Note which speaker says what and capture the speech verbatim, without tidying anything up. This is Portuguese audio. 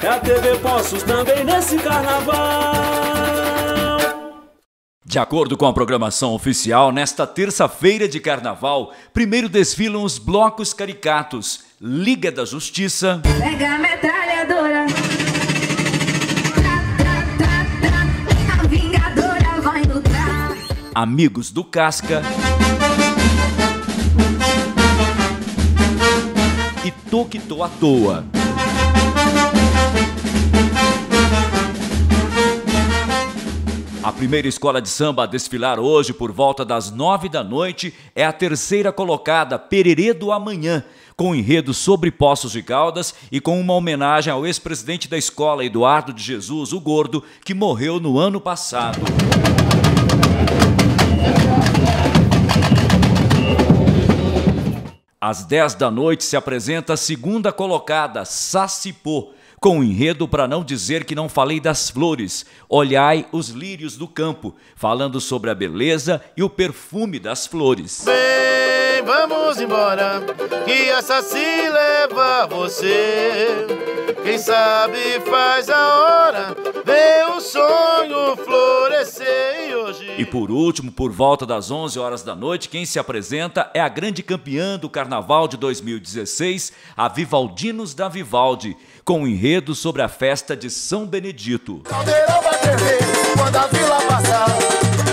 Speaker 1: É a T V Poços também nesse carnaval.
Speaker 2: De acordo com a programação oficial, nesta terça-feira de carnaval, primeiro desfilam os blocos caricatos Liga da Justiça,
Speaker 3: Pega a metralhadora, tra, tra, tra, tra. A vingadora vai lutar.
Speaker 2: Amigos do Casca e Toquito à Toa. A primeira escola de samba a desfilar hoje por volta das nove da noite é a terceira colocada, Pererê do Amanhã, com enredo sobre Poços de Caldas e com uma homenagem ao ex-presidente da escola, Eduardo de Jesus, o Gordo, que morreu no ano passado. Às dez da noite se apresenta a segunda colocada, Sacipô, com o enredo Para Não Dizer Que Não Falei das Flores, olhai os lírios do campo, falando sobre a beleza e o perfume das flores.
Speaker 4: Bem, vamos embora, que essa se leva você. Quem sabe faz a hora, vê o sonho florescer e hoje...
Speaker 2: E por último, por volta das onze horas da noite, quem se apresenta é a grande campeã do Carnaval de dois mil e dezesseis, a Vivaldinos da Vivaldi, com um enredo sobre a festa de São Benedito.
Speaker 4: Caldeirão vai ferver quando a vila passar.